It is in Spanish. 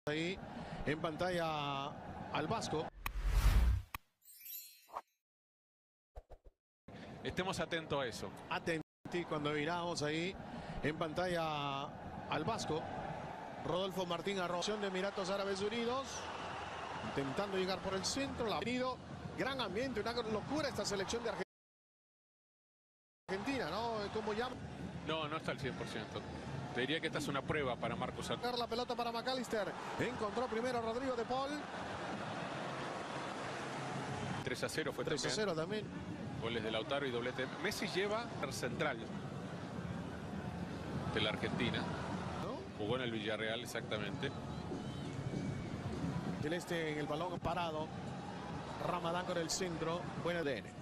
Ahí en pantalla al Vasco. Estemos atentos a eso. Atenti cuando miramos ahí en pantalla al Vasco. Rodolfo Martín Arroción de Emiratos Árabes Unidos. Intentando llegar por el centro. La ha venido. Gran ambiente, una locura esta selección de Argentina, ¿no? ¿Cómo llama? No, no está al 100%. Te diría que esta es una prueba para Marcos Alonso. La pelota para McAllister. Encontró primero a Rodrigo de Paul. 3-0 fue 3-0 también. Goles de Lautaro y doblete. Messi lleva al central de la Argentina. ¿No? Jugó en el Villarreal, exactamente. Celeste en el balón parado. Ramadán con el centro. Buena DN.